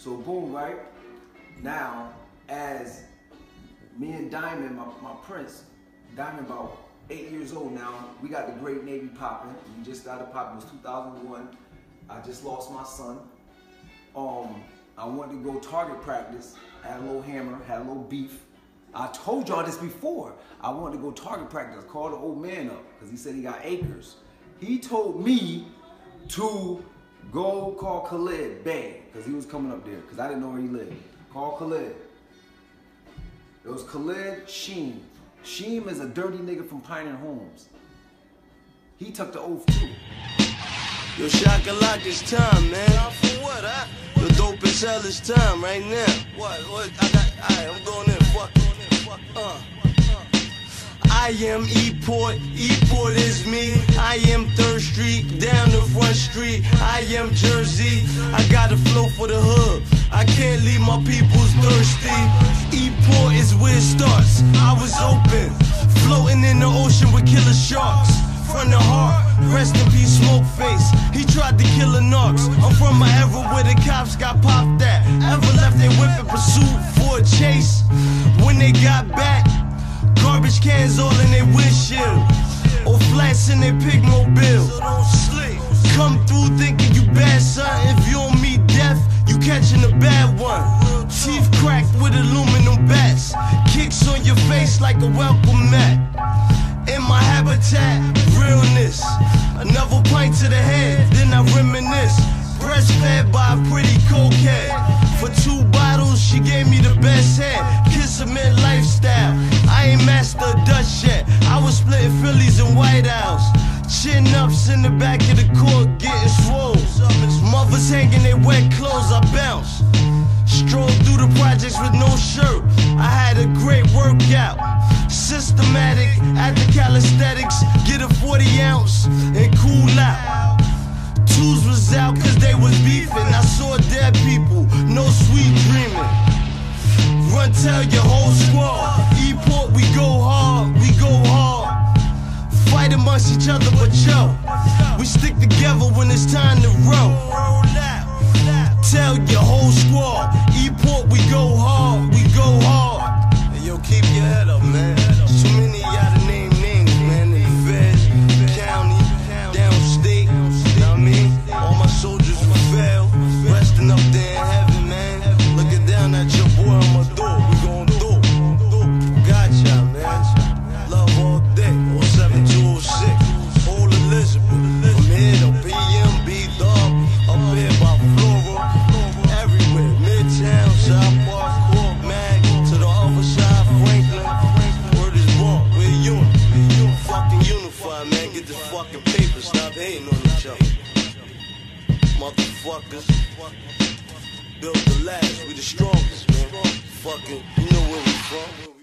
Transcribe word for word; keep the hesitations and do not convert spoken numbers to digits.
So boom, right? Now, as me and Diamond, my, my prince, Diamond about eight years old now, we got the Great Navy popping. We just started popping, it was two thousand one. I just lost my son. Um, I wanted to go target practice, had a little hammer, had a little beef. I told y'all this before. I wanted to go target practice, called the old man up, because he said he got acres. He told me to go call Khalid Bey, because he was coming up there, because I didn't know where he lived. Call Khalid. It was Khalid Sheem. Sheem is a dirty nigga from Pioneer Homes. He took the oath too. Yo, Shaka Lock, it's time, man. Time for what, huh? Yo, dope as hell, it's time right now. What, what, I got, alright, I'm going in, fuck, going in, fuck, uh. I am E-Port, E-Port is me. I am third Street, down the front street. I am Jersey, I got a flow for the hood. I can't leave my peoples thirsty. E-Port is where it starts. I was open, floating in the ocean with killer sharks. From the heart, rest in peace, smoke face. He tried to kill a narcs. I'm from my era where the cops got popped at. Ever left their whip in pursuit for a chase? When they got back, garbage cans all in their windshield, or flats in their pig mobile. So don't sleep. Come through thinking you bad, son. If you don't meet death, you catching a bad one. Teeth cracked with aluminum bats. Kicks on your face like a welcome mat. In my habitat, realness. Another pint to the head, then I reminisce. Breastfed by a pretty cokehead. For two bottles, she gave me the best head. Kiss a mid lifestyle. I ain't master Dutch yet. I was splitting Phillies and White House. Chin ups in the back of the court, getting swole. Mothers hanging their wet clothes, I bounce. Strolled through the projects with no shirt. I had a great workout. Systematic at the calisthenics. Get a forty ounce and cool out. Twos was out cause they was beefing. I saw dead people, no sweet dreaming. Run tell your whole squad. E-Port, we go hard, we go hard. Fight amongst each other, but yo, we stick together when it's time to roll. Tell your whole squad. E-Port, we go hard, we go hard. Hey, yo, keep your head up, man. Too many of y'all to name names, man. In the feds, county, downstate. Know what I mean? All my soldiers who fell, resting up there in heaven, man. Looking down at your boy on my door. We gon' do. Gotcha, man. Love all day. oh seven two oh six. Old Elizabeth. From here to P M B Dog. Up here by Flora. Everywhere. Midtown, South Park, Cork, Mag. To the other side, Franklin. Word is born. We're unit. Fucking unified, man. Get this fucking paper. Stop hating on each other. Motherfuckers. Built the last. We the strongest, man. Fucking, you know where we from.